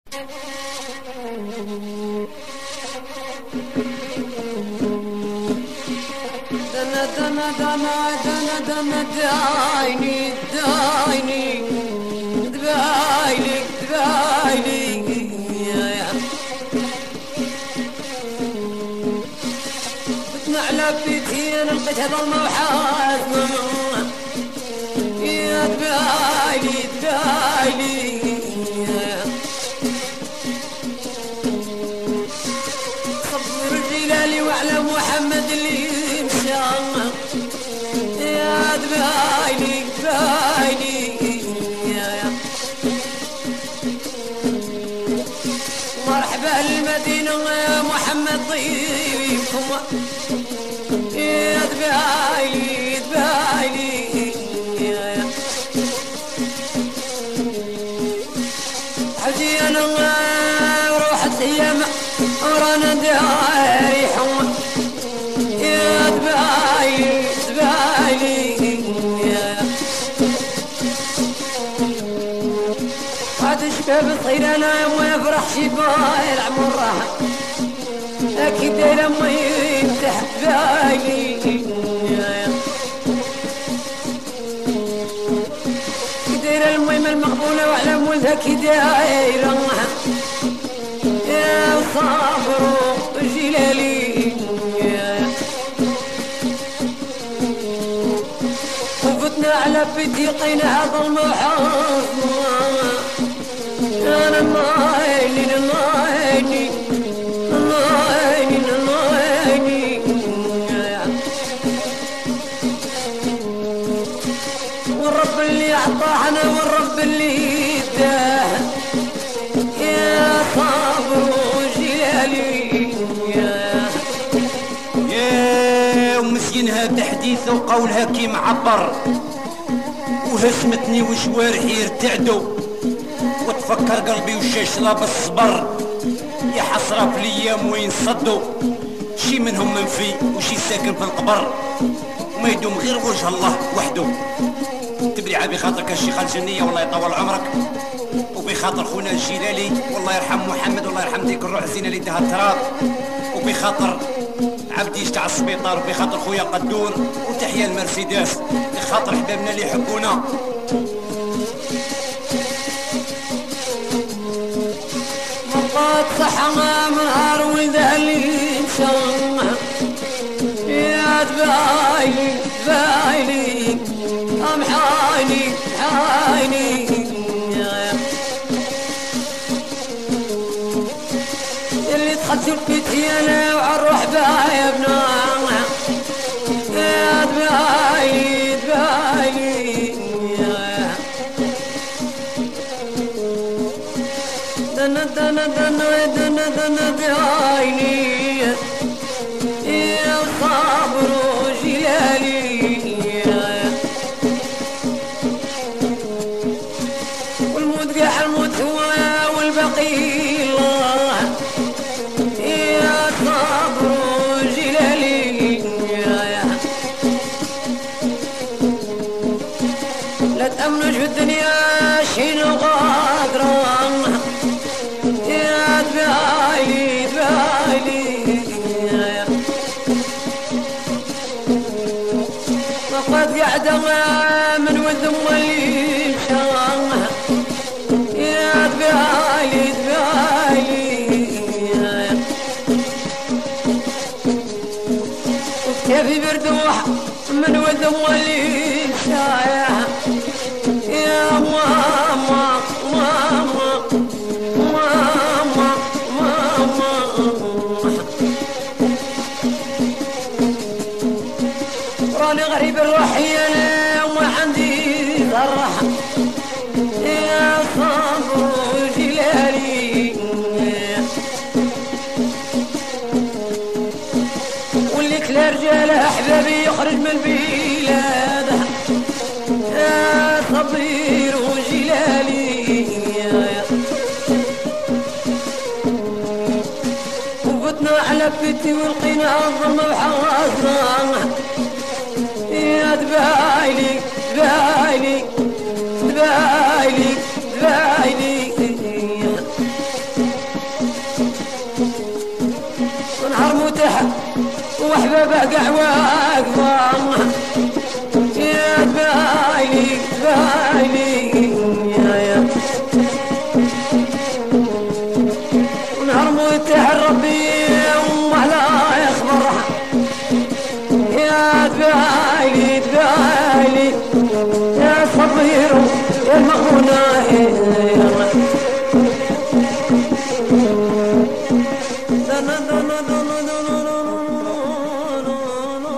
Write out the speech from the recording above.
دنا دنا دنا دنا دنا دايني دايني دبايلي دبايلي بتنا على بيتي انا لقيت هذا الموحد يا دبايلي دبايلي صبر الجلالي وعلى محمد اللي يا دبايلي دبايلي مرحبا المدينة يا محمد ضيفكم يا دبايلي دبايلي حجي انا روحت ايام ورانا دايري حمى يا دبايلي دبايلي عاد شباب صغير انا ما يفرح شباي العمر راح اكيد لما يفتح بالي كدير المهم المقبولة وعلى مولدها كي دايرة يا صابر جلالي وفتنا على بيتي قينا هذا المحافظ انا نايني نايني نايني نايني والرب اللي اعطانا والرب اللي اداه يا صابر وجلالي يا ومسكينها بحديث وقولها كي معبر وهشمتني وشوارحي ارتعدوا وتفكر قلبي وشاشرة بالصبر يا حسرة في الايام وين صدوا شي منهم منفي وشي ساكن في القبر وما يدوم غير وجه الله وحده. تبريعه بخاطرك الشيخ الجنيه والله يطول عمرك وبخاطر خونا الجلالي والله يرحم محمد والله يرحم ديك الروح الزينه اللي داها التراب وبخاطر عبدي تاع السبيطار وبخاطر خويا قدور وتحيا المرسيدس بخاطر حبابنا اللي يحبونا. مقاط صحما نهار ولدالي شمع يا دبايلي دبايلي امحايني حايني اللي دخلت بيتي انا وعالروح بايبنا يا دبايلي دبايلي دنا دنا دنا دنا دنا بعيني يا صابر وجلالي والموت قاع الموت هو والباقي الله يا صابر وجلالي لا تأمنوا في الدنيا شين وغادرة يا دبايلي دبايلي وقد قاعدة من ولد امي شام يا دبايلي دبايلي وكيفي بردوح من ولد امي شام يا ماما ماما ماما ماما راني غريب الروحي انا وما عندي ذرة يا صابر وجلالي واللي كلا رجال احبابي يخرج من البلاد يا صبير وجلالي وفتنا على بيتي والقينا الظلمة وحواسنا يا دبايلي دبايلي دبايلي دبايلي وبقع واقفة يا بايلي بايلي يا ونهار موت ربي ولا يخبرها يا بايلي بايلي يا صبير يا المغنى